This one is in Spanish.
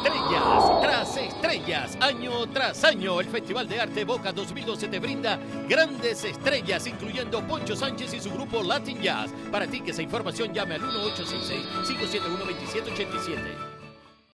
Estrellas tras estrellas, año tras año, el Festival de Arte Boca 2012 te brinda grandes estrellas, incluyendo Poncho Sánchez y su grupo Latin Jazz. Para ti que esa información llame al 1866-571-2787.